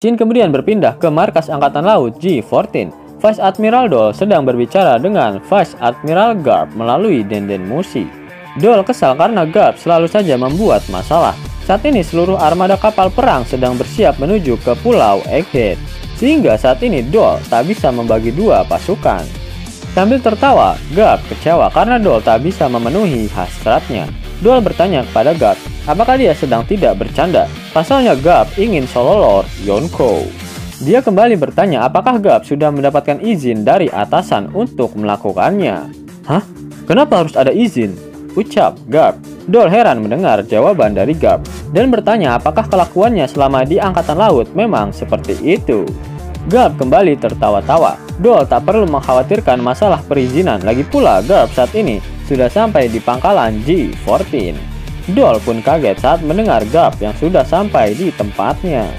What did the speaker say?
Jin kemudian berpindah ke markas Angkatan Laut G14. Vice Admiral Dole sedang berbicara dengan Vice Admiral Garp melalui Denden Mushi. Dole kesal karena Garp selalu saja membuat masalah. Saat ini seluruh armada kapal perang sedang bersiap menuju ke Pulau Egghead, sehingga saat ini Dole tak bisa membagi dua pasukan. Sambil tertawa, Garp kecewa karena Dole tak bisa memenuhi hasratnya. Dole bertanya kepada Garp, apakah dia sedang tidak bercanda? Pasalnya Garp ingin solo Lord Yonkou. Dia kembali bertanya apakah Garp sudah mendapatkan izin dari atasan untuk melakukannya. Hah? Kenapa harus ada izin? Ucap Garp. Dole heran mendengar jawaban dari Garp dan bertanya apakah kelakuannya selama di Angkatan Laut memang seperti itu. Garp kembali tertawa-tawa. Dole tak perlu mengkhawatirkan masalah perizinan, lagi pula Garp saat ini sudah sampai di pangkalan G14. Dole pun kaget saat mendengar Garp yang sudah sampai di tempatnya.